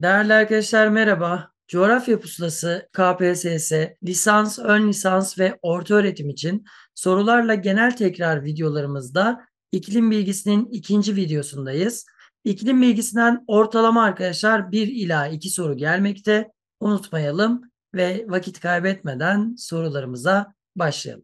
Değerli arkadaşlar merhaba. Coğrafya Pusulası KPSS, lisans, ön lisans ve ortaöğretim için sorularla genel tekrar videolarımızda iklim bilgisinin ikinci videosundayız. İklim bilgisinden ortalama arkadaşlar 1 ila 2 soru gelmekte. Unutmayalım ve vakit kaybetmeden sorularımıza başlayalım.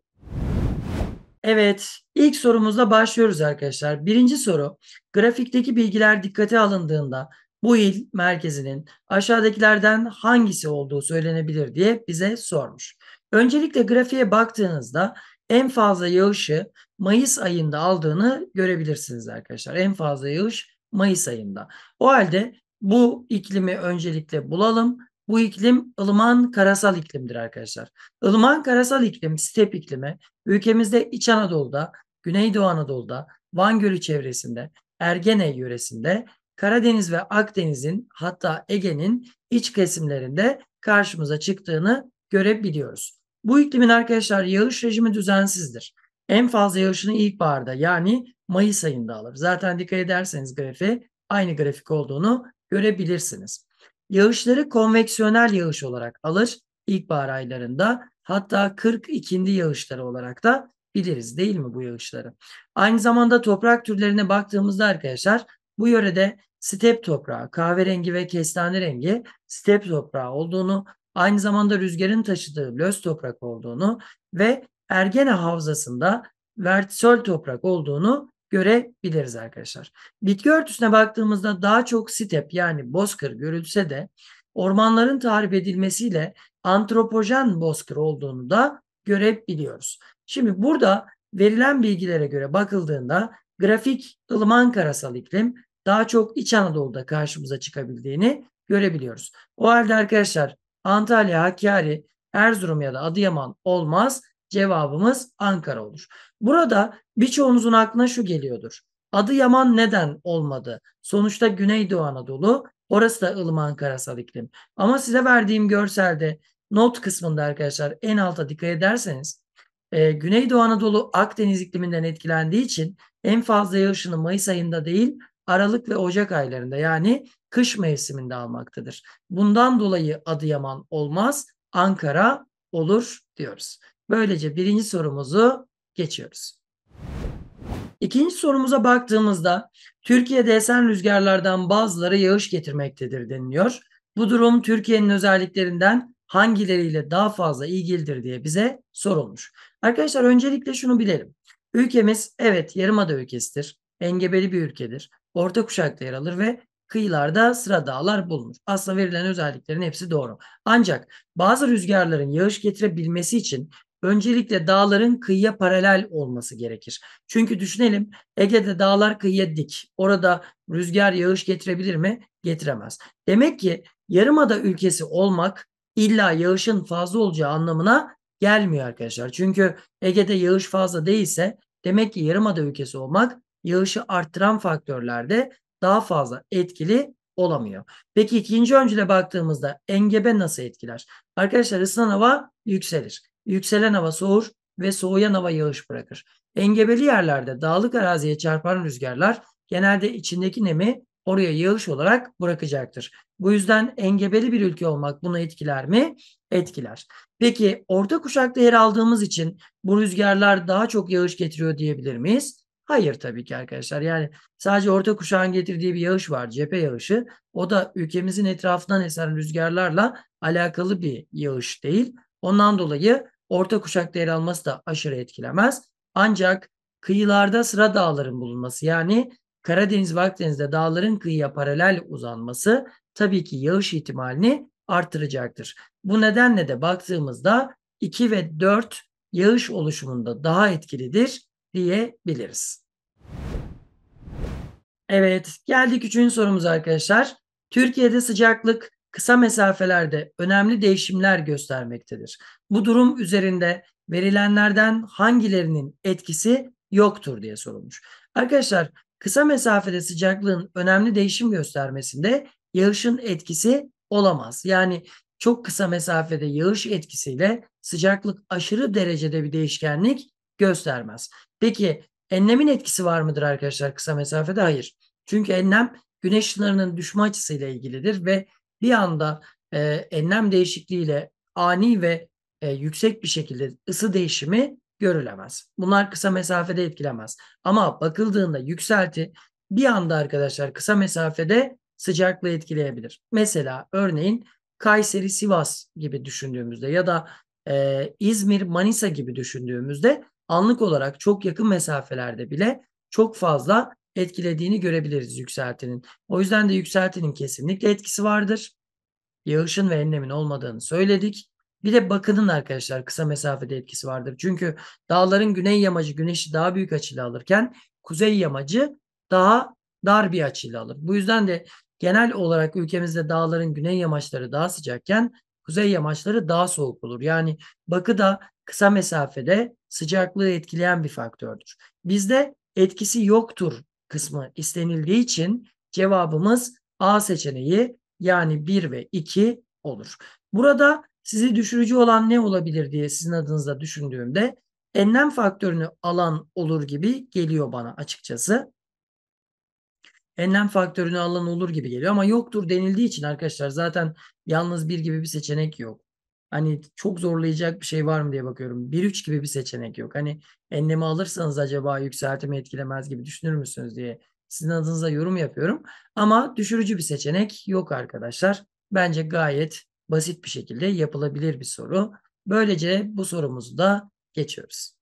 Evet, ilk sorumuzla başlıyoruz arkadaşlar. Birinci soru, grafikteki bilgiler dikkate alındığında bu il merkezinin aşağıdakilerden hangisi olduğu söylenebilir diye bize sormuş. Öncelikle grafiğe baktığınızda en fazla yağışı Mayıs ayında aldığını görebilirsiniz arkadaşlar. En fazla yağış Mayıs ayında. O halde bu iklimi öncelikle bulalım. Bu iklim ılıman karasal iklimdir arkadaşlar. Ilıman karasal iklim, step iklimi ülkemizde İç Anadolu'da, Güneydoğu Anadolu'da, Van Gölü çevresinde, Ergene yöresinde, Karadeniz ve Akdeniz'in hatta Ege'nin iç kesimlerinde karşımıza çıktığını görebiliyoruz. Bu iklimin arkadaşlar yağış rejimi düzensizdir. En fazla yağışını ilkbaharda yani Mayıs ayında alır. Zaten dikkat ederseniz grafiğe aynı grafik olduğunu görebilirsiniz. Yağışları konveksiyonel yağış olarak alır ilkbahar aylarında. Hatta 40 ikindi yağışları olarak da biliriz değil mi bu yağışları? Aynı zamanda toprak türlerine baktığımızda arkadaşlar bu yörede step toprağı, kahverengi ve kestane rengi step toprağı olduğunu, aynı zamanda rüzgarın taşıdığı löz toprak olduğunu ve Ergene Havzası'nda vertisol toprak olduğunu görebiliriz arkadaşlar. Bitki örtüsüne baktığımızda daha çok step yani bozkır görülse de ormanların tahrip edilmesiyle antropojen bozkır olduğunu da görebiliyoruz. Şimdi burada verilen bilgilere göre bakıldığında grafik ılıman karasal iklim daha çok İç Anadolu'da karşımıza çıkabildiğini görebiliyoruz. O halde arkadaşlar Antalya, Hakkari, Erzurum ya da Adıyaman olmaz. Cevabımız Ankara olur. Burada birçoğunuzun aklına şu geliyordur. Adıyaman neden olmadı? Sonuçta Güneydoğu Anadolu, orası da ılıman karasal iklim. Ama size verdiğim görselde not kısmında arkadaşlar en alta dikkat ederseniz Güneydoğu Anadolu Akdeniz ikliminden etkilendiği için en fazla yağışını Mayıs ayında değil Aralık ve Ocak aylarında yani kış mevsiminde almaktadır. Bundan dolayı Adıyaman olmaz, Ankara olur diyoruz. Böylece birinci sorumuzu geçiyoruz. İkinci sorumuza baktığımızda Türkiye'de esen rüzgarlardan bazıları yağış getirmektedir deniliyor. Bu durum Türkiye'nin özelliklerinden hangileriyle daha fazla ilgilidir diye bize sorulmuş. Arkadaşlar öncelikle şunu bilelim. Ülkemiz evet yarımada ülkesidir. Engebeli bir ülkedir. Orta kuşakta yer alır ve kıyılarda sıra dağlar bulunur. Aslında verilen özelliklerin hepsi doğru. Ancak bazı rüzgarların yağış getirebilmesi için öncelikle dağların kıyıya paralel olması gerekir. Çünkü düşünelim Ege'de dağlar kıyıya dik. Orada rüzgar yağış getirebilir mi? Getiremez. Demek ki yarımada ülkesi olmak illa yağışın fazla olacağı anlamına gelmiyor arkadaşlar. Çünkü Ege'de yağış fazla değilse demek ki yarımada ülkesi olmak yağışı arttıran faktörlerde daha fazla etkili olamıyor. Peki ikinci öncüle baktığımızda engebe nasıl etkiler? Arkadaşlar ısınan hava yükselir. Yükselen hava soğur ve soğuyan hava yağış bırakır. Engebeli yerlerde dağlık araziye çarpan rüzgarlar genelde içindeki nemi oraya yağış olarak bırakacaktır. Bu yüzden engebeli bir ülke olmak bunu etkiler mi? Etkiler. Peki orta kuşakta yer aldığımız için bu rüzgarlar daha çok yağış getiriyor diyebilir miyiz? Hayır tabii ki arkadaşlar. Yani sadece orta kuşağın getirdiği bir yağış var, cephe yağışı. O da ülkemizin etrafından esen rüzgarlarla alakalı bir yağış değil. Ondan dolayı orta kuşakta yer alması da aşırı etkilemez. Ancak kıyılarda sıra dağların bulunması yani Karadeniz ve Akdeniz'de dağların kıyıya paralel uzanması tabii ki yağış ihtimalini artıracaktır. Bu nedenle de baktığımızda 2 ve 4 yağış oluşumunda daha etkilidir diyebiliriz. Evet, geldik üçüncü sorumuza arkadaşlar. Türkiye'de sıcaklık kısa mesafelerde önemli değişimler göstermektedir. Bu durum üzerinde verilenlerden hangilerinin etkisi yoktur diye sorulmuş. Arkadaşlar, kısa mesafede sıcaklığın önemli değişim göstermesinde yağışın etkisi olamaz. Yani çok kısa mesafede yağış etkisiyle sıcaklık aşırı derecede bir değişkenlik göstermez. Peki enlemin etkisi var mıdır arkadaşlar kısa mesafede? Hayır. Çünkü enlem güneş ışınlarının düşme açısıyla ilgilidir ve bir anda enlem değişikliğiyle ani ve yüksek bir şekilde ısı değişimi görülemez. Bunlar kısa mesafede etkilemez. Ama bakıldığında yükselti bir anda arkadaşlar kısa mesafede sıcaklığı etkileyebilir. Mesela örneğin Kayseri, Sivas gibi düşündüğümüzde ya da İzmir, Manisa gibi düşündüğümüzde anlık olarak çok yakın mesafelerde bile çok fazla etkilediğini görebiliriz yükseltinin. O yüzden de yükseltinin kesinlikle etkisi vardır. Yağışın ve enlemin olmadığını söyledik. Bir de bakının arkadaşlar kısa mesafede etkisi vardır. Çünkü dağların güney yamacı güneşi daha büyük açıyla alırken kuzey yamacı daha dar bir açıyla alır. Bu yüzden de genel olarak ülkemizde dağların güney yamaçları daha sıcakken kuzey yamaçları daha soğuk olur. Yani bakı da kısa mesafede sıcaklığı etkileyen bir faktördür. Bizde etkisi yoktur kısmı istenildiği için cevabımız A seçeneği yani 1 ve 2 olur. Burada sizi düşürücü olan ne olabilir diye sizin adınıza düşündüğümde enlem faktörünü alan olur gibi geliyor bana açıkçası. Enlem faktörünü alan olur gibi geliyor ama yoktur denildiği için arkadaşlar zaten yalnız bir gibi bir seçenek yok. Hani çok zorlayacak bir şey var mı diye bakıyorum. 1-3 gibi bir seçenek yok. Hani enlemi alırsanız acaba yükseltimi etkilemez gibi düşünür müsünüz diye sizin adınıza yorum yapıyorum. Ama düşürücü bir seçenek yok arkadaşlar. Bence gayet basit bir şekilde yapılabilir bir soru. Böylece bu sorumuzu da geçiyoruz.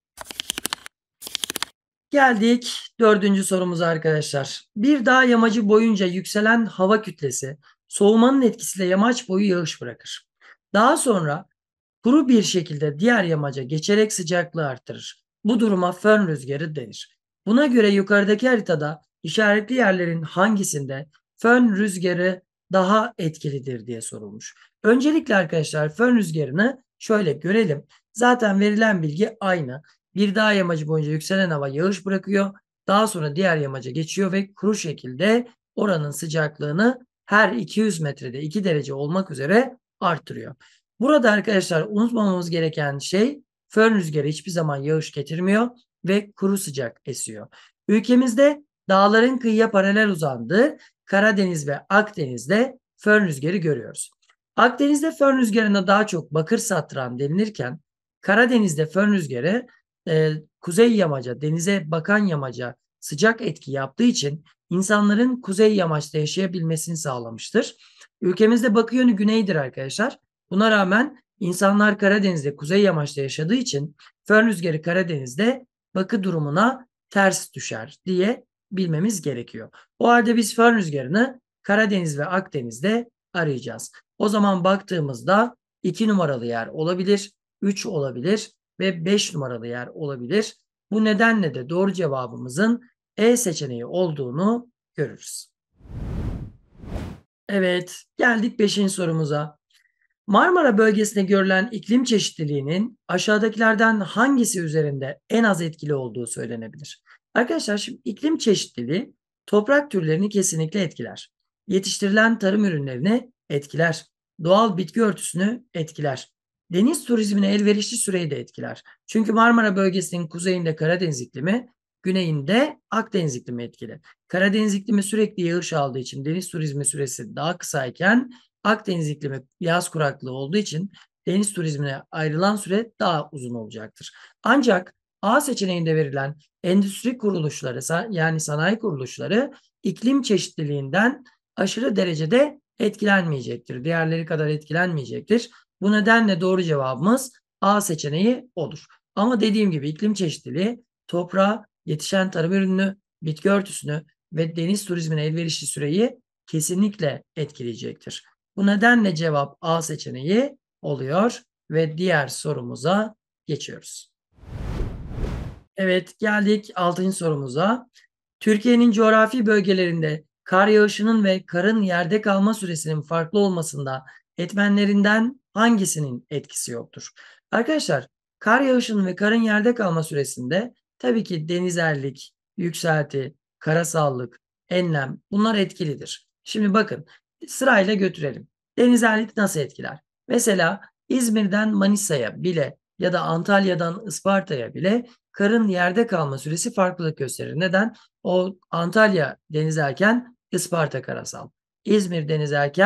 Geldik dördüncü sorumuza arkadaşlar. Bir dağ yamacı boyunca yükselen hava kütlesi soğumanın etkisiyle yamaç boyu yağış bırakır. Daha sonra kuru bir şekilde diğer yamaca geçerek sıcaklığı artırır. Bu duruma fön rüzgarı denir. Buna göre yukarıdaki haritada işaretli yerlerin hangisinde fön rüzgarı daha etkilidir diye sorulmuş. Öncelikle arkadaşlar fön rüzgarını şöyle görelim. Zaten verilen bilgi aynı. Bir dağ yamacı boyunca yükselen hava yağış bırakıyor. Daha sonra diğer yamaca geçiyor ve kuru şekilde oranın sıcaklığını her 200 metrede 2 derece olmak üzere artırıyor. Burada arkadaşlar unutmamamız gereken şey fön rüzgarı hiçbir zaman yağış getirmiyor ve kuru sıcak esiyor. Ülkemizde dağların kıyıya paralel uzandığı Karadeniz ve Akdeniz'de fön rüzgarı görüyoruz. Akdeniz'de fön rüzgarına daha çok bakır satran denilirken Karadeniz'de fön rüzgarı kuzey yamaca, denize bakan yamaca sıcak etki yaptığı için insanların kuzey yamaçta yaşayabilmesini sağlamıştır. Ülkemizde bakı yönü güneydir arkadaşlar. Buna rağmen insanlar Karadeniz'de kuzey yamaçta yaşadığı için fön rüzgarı Karadeniz'de bakı durumuna ters düşer diye bilmemiz gerekiyor. O halde biz fön rüzgarını Karadeniz ve Akdeniz'de arayacağız. O zaman baktığımızda 2 numaralı yer olabilir, 3 olabilir ve 5 numaralı yer olabilir. Bu nedenle de doğru cevabımızın E seçeneği olduğunu görürüz. Evet, geldik 5. sorumuza. Marmara bölgesinde görülen iklim çeşitliliğinin aşağıdakilerden hangisi üzerinde en az etkili olduğu söylenebilir? Arkadaşlar şimdi iklim çeşitliliği toprak türlerini kesinlikle etkiler. Yetiştirilen tarım ürünlerini etkiler. Doğal bitki örtüsünü etkiler. Deniz turizmine elverişli süreyi de etkiler. Çünkü Marmara bölgesinin kuzeyinde Karadeniz iklimi, güneyinde Akdeniz iklimi etkili. Karadeniz iklimi sürekli yağış aldığı için deniz turizmi süresi daha kısayken Akdeniz iklimi yaz kuraklığı olduğu için deniz turizmine ayrılan süre daha uzun olacaktır. Ancak A seçeneğinde verilen endüstri kuruluşları yani sanayi kuruluşları iklim çeşitliliğinden aşırı derecede etkilenmeyecektir. Diğerleri kadar etkilenmeyecektir. Bu nedenle doğru cevabımız A seçeneği olur. Ama dediğim gibi iklim çeşitliliği toprağa, yetişen tarım ürününü, bitki örtüsünü ve deniz turizmine elverişli süreyi kesinlikle etkileyecektir. Bu nedenle cevap A seçeneği oluyor ve diğer sorumuza geçiyoruz. Evet, geldik 6. sorumuza. Türkiye'nin coğrafi bölgelerinde kar yağışının ve karın yerde kalma süresinin farklı olmasında etmenlerinden hangisinin etkisi yoktur? Arkadaşlar, kar yağışının ve karın yerde kalma süresinde tabii ki denizellik, yükselti, karasallık, enlem bunlar etkilidir. Şimdi bakın sırayla götürelim. Denizellik nasıl etkiler? Mesela İzmir'den Manisa'ya bile ya da Antalya'dan Isparta'ya bile karın yerde kalma süresi farklılık gösterir. Neden? O Antalya deniz erken, Isparta karasal. İzmir deniz erken,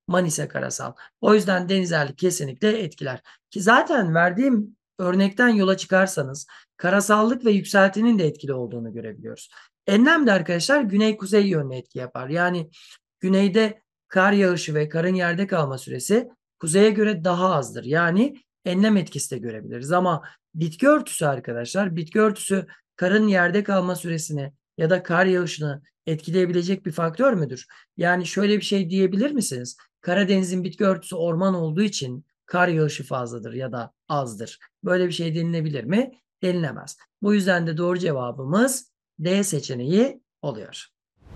Manisa karasal. O yüzden denizellik kesinlikle etkiler. Ki zaten verdiğim örnekten yola çıkarsanız karasallık ve yükseltinin de etkili olduğunu görebiliyoruz. Enlem de arkadaşlar güney-kuzey yönlü etki yapar. Yani güneyde kar yağışı ve karın yerde kalma süresi kuzeye göre daha azdır. Yani enlem etkisi de görebiliriz. Ama bitki örtüsü arkadaşlar, bitki örtüsü karın yerde kalma süresini ya da kar yağışını etkileyebilecek bir faktör müdür? Yani şöyle bir şey diyebilir misiniz? Karadeniz'in bitki örtüsü orman olduğu için kar yağışı fazladır ya da azdır. Böyle bir şey denilebilir mi? Denilemez. Bu yüzden de doğru cevabımız D seçeneği oluyor.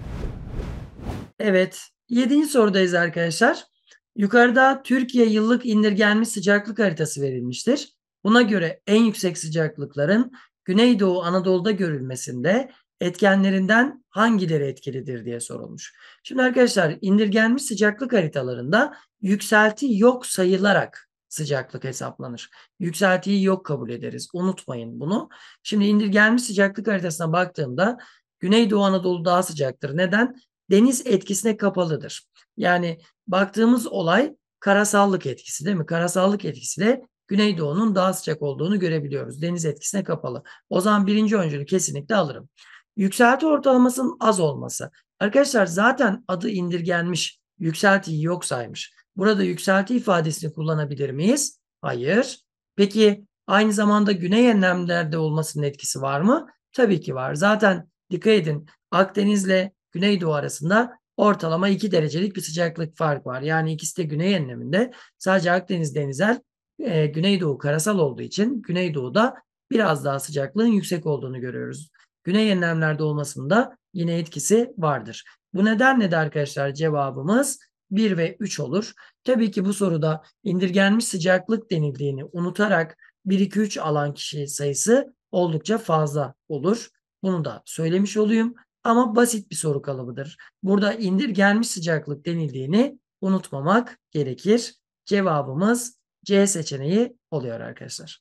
Evet, 7. sorudayız arkadaşlar. Yukarıda Türkiye yıllık indirgenmiş sıcaklık haritası verilmiştir. Buna göre en yüksek sıcaklıkların Güneydoğu Anadolu'da görülmesinde etkenlerinden hangileri etkilidir diye sorulmuş. Şimdi arkadaşlar indirgenmiş sıcaklık haritalarında yükselti yok sayılarak sıcaklık hesaplanır. Yükseltiyi yok kabul ederiz. Unutmayın bunu. Şimdi indirgenmiş sıcaklık haritasına baktığımda Güneydoğu Anadolu daha sıcaktır. Neden? Deniz etkisine kapalıdır. Yani baktığımız olay karasallık etkisi değil mi? Karasallık etkisiyle Güneydoğu'nun daha sıcak olduğunu görebiliyoruz. Deniz etkisine kapalı. O zaman birinci öncülü kesinlikle alırım. Yükselti ortalamasının az olması. Arkadaşlar zaten adı indirgenmiş. Yükseltiyi yok saymış. Burada yükselti ifadesini kullanabilir miyiz? Hayır. Peki aynı zamanda güney enlemlerde olmasının etkisi var mı? Tabii ki var. Zaten dikkat edin Akdeniz'le Güneydoğu arasında ortalama 2 derecelik bir sıcaklık fark var. Yani ikisi de güney enleminde. Sadece Akdeniz denizel Güneydoğu karasal olduğu için Güneydoğu'da biraz daha sıcaklığın yüksek olduğunu görüyoruz. Güney enlemlerde olmasında yine etkisi vardır. Bu nedenle de arkadaşlar cevabımız 1 ve 3 olur. Tabii ki bu soruda indirgenmiş sıcaklık denildiğini unutarak 1, 2, 3 alan kişi sayısı oldukça fazla olur. Bunu da söylemiş olayım. Ama basit bir soru kalıbıdır. Burada indirgenmiş sıcaklık denildiğini unutmamak gerekir. Cevabımız C seçeneği oluyor arkadaşlar.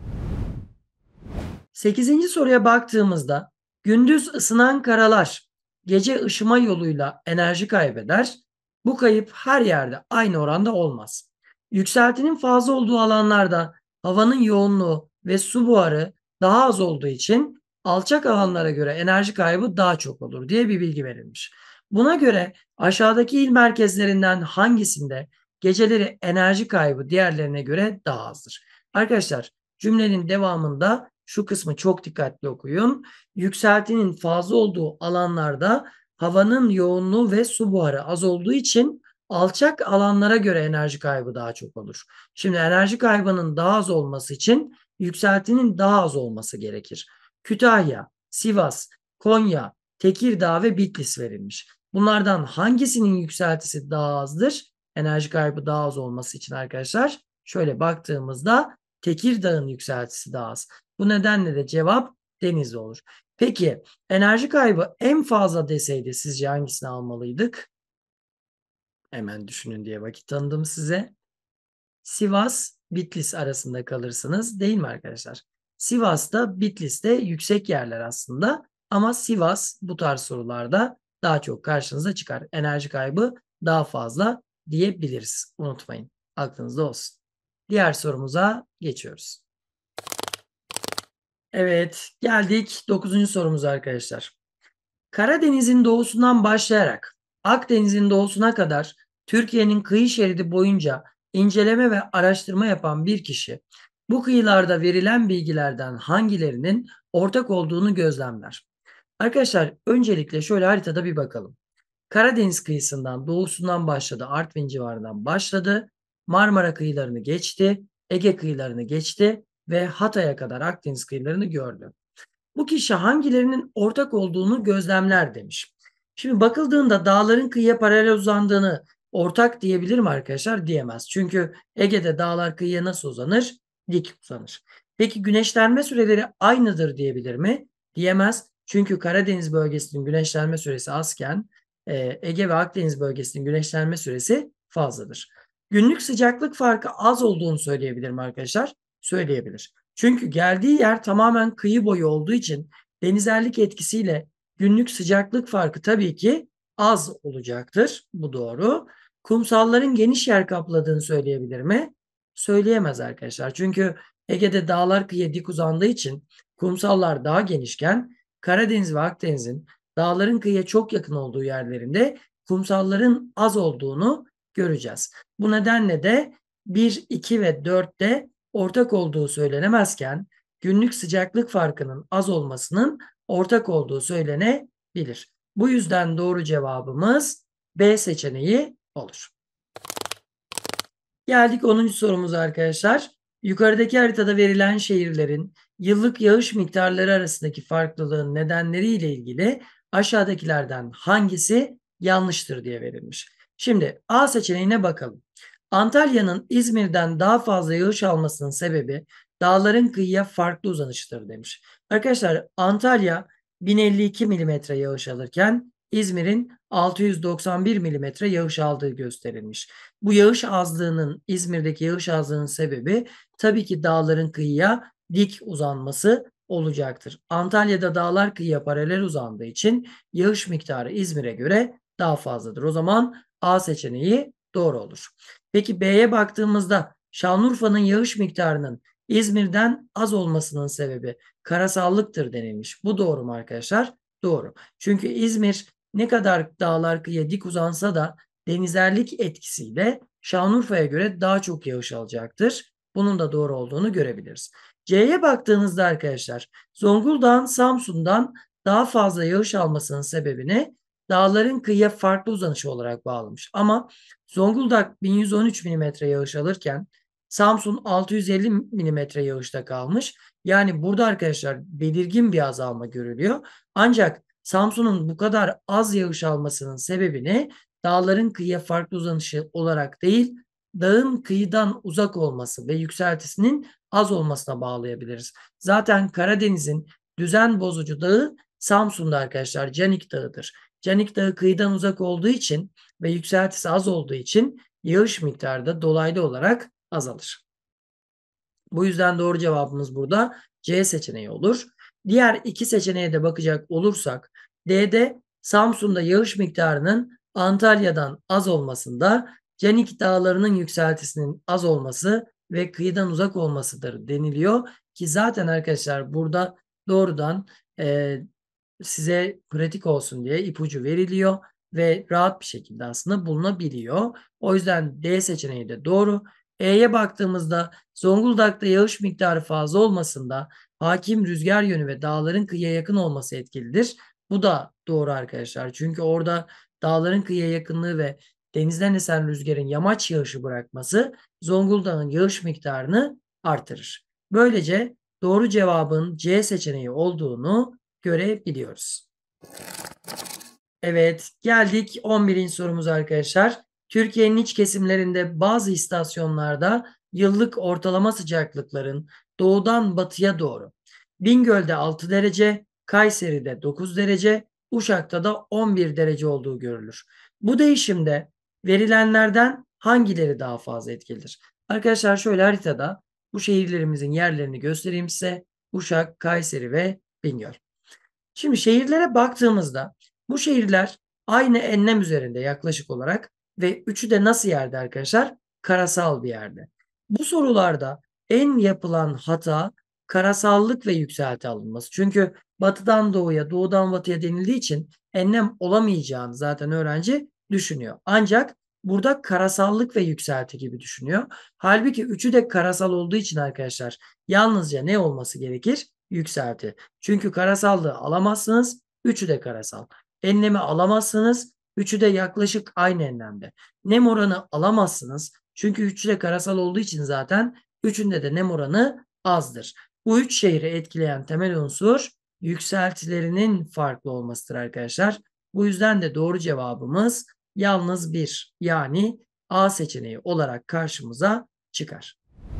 8. soruya baktığımızda gündüz ısınan karalar gece ışıma yoluyla enerji kaybeder. Bu kayıp her yerde aynı oranda olmaz. Yükseltinin fazla olduğu alanlarda havanın yoğunluğu ve su buharı daha az olduğu için alçak alanlara göre enerji kaybı daha çok olur diye bir bilgi verilmiş. Buna göre aşağıdaki il merkezlerinden hangisinde geceleri enerji kaybı diğerlerine göre daha azdır? Arkadaşlar cümlenin devamında şu kısmı çok dikkatli okuyun. Yükseltinin fazla olduğu alanlarda havanın yoğunluğu ve su buharı az olduğu için alçak alanlara göre enerji kaybı daha çok olur. Şimdi enerji kaybının daha az olması için yükseltinin daha az olması gerekir. Kütahya, Sivas, Konya, Tekirdağ ve Bitlis verilmiş. Bunlardan hangisinin yükseltisi daha azdır? Enerji kaybı daha az olması için arkadaşlar şöyle baktığımızda Tekirdağ'ın yükseltisi daha az. Bu nedenle de cevap Denizli olur. Peki enerji kaybı en fazla deseydi sizce hangisini almalıydık? Hemen düşünün diye vakit tanıdım size. Sivas, Bitlis arasında kalırsınız değil mi arkadaşlar? Sivas'ta, Bitlis'te yüksek yerler aslında ama Sivas bu tarz sorularda daha çok karşınıza çıkar. Enerji kaybı daha fazla diyebiliriz. Unutmayın. Aklınızda olsun. Diğer sorumuza geçiyoruz. Evet, geldik 9. sorumuza arkadaşlar. Karadeniz'in doğusundan başlayarak Akdeniz'in doğusuna kadar Türkiye'nin kıyı şeridi boyunca inceleme ve araştırma yapan bir kişi bu kıyılarda verilen bilgilerden hangilerinin ortak olduğunu gözlemler. Arkadaşlar öncelikle şöyle haritada bir bakalım. Karadeniz kıyısından doğusundan başladı, Artvin civarından başladı, Marmara kıyılarını geçti, Ege kıyılarını geçti ve Hatay'a kadar Akdeniz kıyılarını gördü. Bu kişi hangilerinin ortak olduğunu gözlemler demiş. Şimdi bakıldığında dağların kıyıya paralel uzandığını ortak diyebilir mi arkadaşlar? Diyemez. Çünkü Ege'de dağlar kıyıya nasıl uzanır? Dik uzanır. Peki güneşlenme süreleri aynıdır diyebilir mi? Diyemez. Çünkü Karadeniz bölgesinin güneşlenme süresi azken Ege ve Akdeniz bölgesinin güneşlenme süresi fazladır. Günlük sıcaklık farkı az olduğunu söyleyebilir mi arkadaşlar? Söyleyebilir. Çünkü geldiği yer tamamen kıyı boyu olduğu için denizellik etkisiyle günlük sıcaklık farkı tabii ki az olacaktır. Bu doğru. Kumsalların geniş yer kapladığını söyleyebilir mi? Söyleyemez arkadaşlar. Çünkü Ege'de dağlar kıyıya dik uzandığı için kumsallar daha genişken Karadeniz ve Akdeniz'in dağların kıyıya çok yakın olduğu yerlerinde kumsalların az olduğunu göreceğiz. Bu nedenle de 1, 2 ve 4'te ortak olduğu söylenemezken günlük sıcaklık farkının az olmasının ortak olduğu söylenebilir. Bu yüzden doğru cevabımız B seçeneği olur. Geldik 10. sorumuza arkadaşlar. Yukarıdaki haritada verilen şehirlerin yıllık yağış miktarları arasındaki farklılığın nedenleriyle ilgili aşağıdakilerden hangisi yanlıştır diye verilmiş. Şimdi A seçeneğine bakalım. Antalya'nın İzmir'den daha fazla yağış almasının sebebi dağların kıyıya farklı uzanışıdır demiş. Arkadaşlar Antalya 1052 milimetre yağış alırken İzmir'in 691 milimetre yağış aldığı gösterilmiş. Bu yağış azlığının, İzmir'deki yağış azlığının sebebi tabii ki dağların kıyıya dik uzanması olacaktır. Antalya'da dağlar kıyıya paralel uzandığı için yağış miktarı İzmir'e göre daha fazladır. O zaman A seçeneği doğru olur. Peki B'ye baktığımızda Şanlıurfa'nın yağış miktarının İzmir'den az olmasının sebebi karasallıktır denilmiş. Bu doğru mu arkadaşlar? Doğru. Çünkü İzmir ne kadar dağlar kıyıya dik uzansa da denizerlik etkisiyle Şanlıurfa'ya göre daha çok yağış alacaktır. Bunun da doğru olduğunu görebiliriz. C'ye baktığınızda arkadaşlar Zonguldak'ın Samsun'dan daha fazla yağış almasının sebebini dağların kıyıya farklı uzanışı olarak bağlamış. Ama Zonguldak 1113 milimetre yağış alırken Samsun 650 milimetre yağışta kalmış. Yani burada arkadaşlar belirgin bir azalma görülüyor. Ancak Samsun'un bu kadar az yağış almasının sebebini dağların kıyıya farklı uzanışı olarak değil, dağın kıyıdan uzak olması ve yükseltisinin az olmasına bağlayabiliriz. Zaten Karadeniz'in düzen bozucu dağı Samsun'da arkadaşlar Canik Dağı'dır. Canik Dağı kıyıdan uzak olduğu için ve yükseltisi az olduğu için yağış miktarı da dolaylı olarak azalır. Bu yüzden doğru cevabımız burada C seçeneği olur. Diğer iki seçeneğe de bakacak olursak D'de Samsun'da yağış miktarının Antalya'dan az olmasında Canik Dağları'nın yükseltisinin az olması ve kıyıdan uzak olmasıdır deniliyor ki zaten arkadaşlar burada doğrudan size pratik olsun diye ipucu veriliyor ve rahat bir şekilde aslında bulunabiliyor. O yüzden D seçeneği de doğru. E'ye baktığımızda Zonguldak'ta yağış miktarı fazla olmasında hakim rüzgar yönü ve dağların kıyıya yakın olması etkilidir. Bu da doğru arkadaşlar. Çünkü orada dağların kıyıya yakınlığı ve denizden esen rüzgarın yamaç yağışı bırakması Zonguldak'ın yağış miktarını artırır. Böylece doğru cevabın C seçeneği olduğunu görebiliyoruz. Evet, geldik 11. sorumuz arkadaşlar. Türkiye'nin iç kesimlerinde bazı istasyonlarda yıllık ortalama sıcaklıkların doğudan batıya doğru Bingöl'de 6 derece, Kayseri'de 9 derece, Uşak'ta da 11 derece olduğu görülür. Bu değişimde verilenlerden hangileri daha fazla etkilidir? Arkadaşlar şöyle haritada bu şehirlerimizin yerlerini göstereyim size. Uşak, Kayseri ve Bingöl. Şimdi şehirlere baktığımızda bu şehirler aynı enlem üzerinde yaklaşık olarak ve üçü de nasıl yerde arkadaşlar? Karasal bir yerde. Bu sorularda en yapılan hata karasallık ve yükselti alınması. Çünkü batıdan doğuya, doğudan batıya denildiği için enlem olamayacağını zaten öğrenci düşünüyor. Ancak burada karasallık ve yükselti gibi düşünüyor. Halbuki üçü de karasal olduğu için arkadaşlar yalnızca ne olması gerekir? Yükselti. Çünkü karasallığı alamazsınız. Üçü de karasal. Enlemi alamazsınız. Üçü de yaklaşık aynı enlemde. Nem oranı alamazsınız. Çünkü üçü de karasal olduğu için zaten üçünde de nem oranı azdır. Bu üç şehri etkileyen temel unsur yükseltilerinin farklı olmasıdır arkadaşlar. Bu yüzden de doğru cevabımız yalnız bir, yani A seçeneği olarak karşımıza çıkar.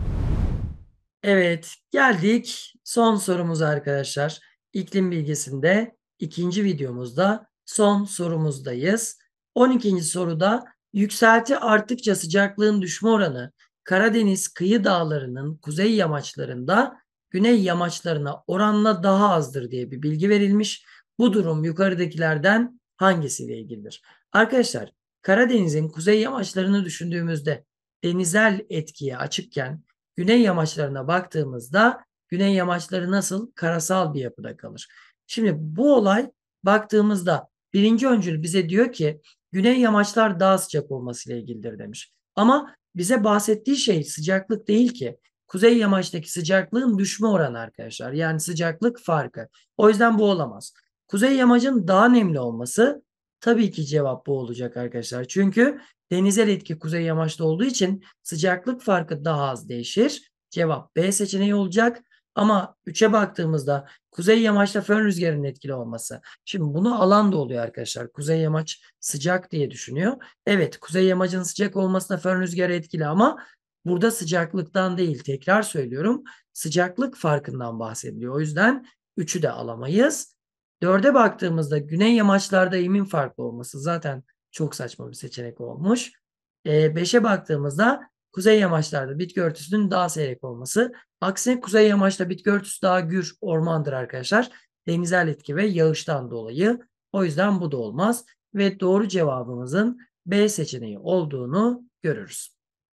Evet, geldik son sorumuza arkadaşlar. İklim bilgisinde ikinci videomuzda son sorumuzdayız. 12. soruda yükselti arttıkça sıcaklığın düşme oranı Karadeniz kıyı dağlarının kuzey yamaçlarında güney yamaçlarına oranla daha azdır diye bir bilgi verilmiş. Bu durum yukarıdakilerden hangisiyle ilgilidir? Arkadaşlar Karadeniz'in kuzey yamaçlarını düşündüğümüzde denizel etkiye açıkken güney yamaçlarına baktığımızda güney yamaçları nasıl? Karasal bir yapıda kalır. Şimdi bu olay baktığımızda birinci öncül bize diyor ki güney yamaçlar daha sıcak olmasıyla ilgilidir demiş. Ama bize bahsettiği şey sıcaklık değil ki. Kuzey yamaçtaki sıcaklığın düşme oranı arkadaşlar. Yani sıcaklık farkı. O yüzden bu olamaz. Kuzey yamacın daha nemli olması tabii ki cevap bu olacak arkadaşlar. Çünkü denizel etki kuzey yamaçta olduğu için sıcaklık farkı daha az değişir. Cevap B seçeneği olacak. Ama 3'e baktığımızda kuzey yamaçta fön rüzgarının etkili olması. Şimdi bunu alan da oluyor arkadaşlar. Kuzey yamaç sıcak diye düşünüyor. Evet, kuzey yamacın sıcak olmasına fön rüzgarı etkili ama burada sıcaklıktan değil, tekrar söylüyorum, sıcaklık farkından bahsediliyor. O yüzden 3'ü de alamayız. 4'e baktığımızda güney yamaçlarda eğimin farklı olması zaten çok saçma bir seçenek olmuş. 5'e baktığımızda kuzey yamaçlarda bitki örtüsünün daha seyrek olması. Aksine kuzey yamaçta bitki örtüsü daha gür ormandır arkadaşlar. Denizel etki ve yağıştan dolayı. O yüzden bu da olmaz. Ve doğru cevabımızın B seçeneği olduğunu görürüz.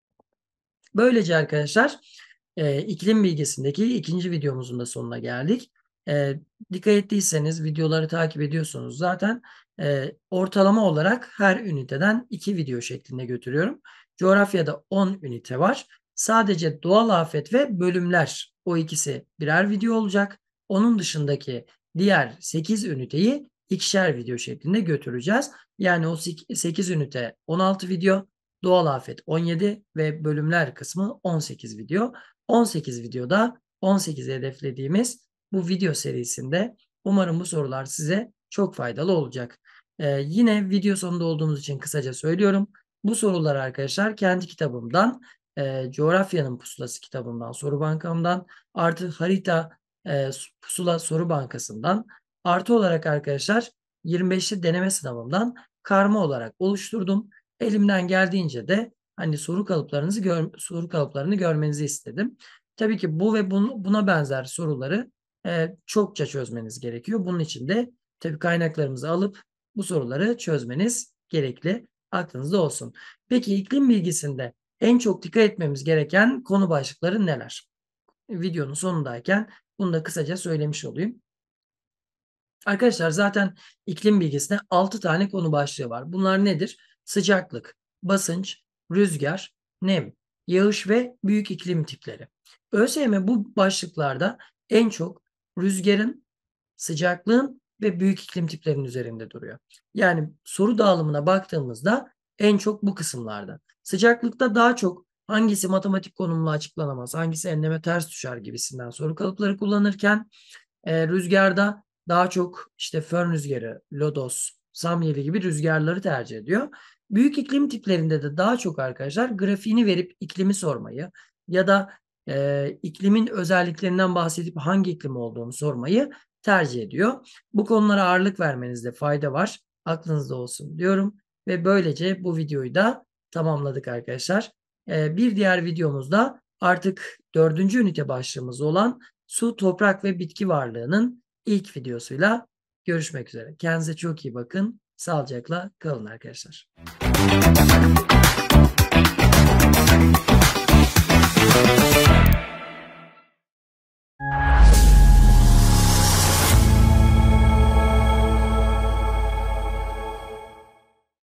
Böylece arkadaşlar iklim bilgisindeki ikinci videomuzun da sonuna geldik. Dikkat ettiyseniz videoları takip ediyorsunuz zaten. Ortalama olarak her üniteden 2 video şeklinde götürüyorum. Coğrafyada 10 ünite var. Sadece doğal afet ve bölümler, o ikisi birer video olacak. Onun dışındaki diğer 8 üniteyi ikişer video şeklinde götüreceğiz. Yani o 8 ünite 16 video, doğal afet 17 ve bölümler kısmı 18 video. 18 videoda 18 hedeflediğimiz bu video serisinde umarım bu sorular size çok faydalı olacak. Yine video sonunda olduğumuz için kısaca söylüyorum. Bu sorular arkadaşlar kendi kitabımdan, Coğrafyanın Pusulası kitabımdan, soru bankamdan, artı harita pusula soru bankasından, artı olarak arkadaşlar 25'li deneme sınavımdan karma olarak oluşturdum. Elimden geldiğince de hani soru kalıplarını görmenizi istedim. Tabii ki bu ve buna benzer soruları çokça çözmeniz gerekiyor. Bunun için de tabii kaynaklarımızı alıp bu soruları çözmeniz gerekli. Aklınızda olsun. Peki iklim bilgisinde en çok dikkat etmemiz gereken konu başlıkları neler? Videonun sonundayken bunu da kısaca söylemiş olayım. Arkadaşlar zaten iklim bilgisinde 6 tane konu başlığı var. Bunlar nedir? Sıcaklık, basınç, rüzgar, nem, yağış ve büyük iklim tipleri. ÖSYM bu başlıklarda en çok rüzgarın, sıcaklığın ve büyük iklim tiplerinin üzerinde duruyor. Yani soru dağılımına baktığımızda en çok bu kısımlarda. Sıcaklıkta daha çok hangisi matematik konumla açıklanamaz, hangisi enleme ters düşer gibisinden soru kalıpları kullanırken rüzgarda daha çok işte fön rüzgarı, lodos, samyeli gibi rüzgarları tercih ediyor. Büyük iklim tiplerinde de daha çok arkadaşlar grafiğini verip iklimi sormayı ya da iklimin özelliklerinden bahsedip hangi iklim olduğunu sormayı tercih ediyor. Bu konulara ağırlık vermenizde fayda var. Aklınızda olsun diyorum. Ve böylece bu videoyu da tamamladık arkadaşlar. Bir diğer videomuzda artık 4. ünite başlığımız olan su, toprak ve bitki varlığının ilk videosuyla görüşmek üzere. Kendinize çok iyi bakın. Sağlıcakla kalın arkadaşlar.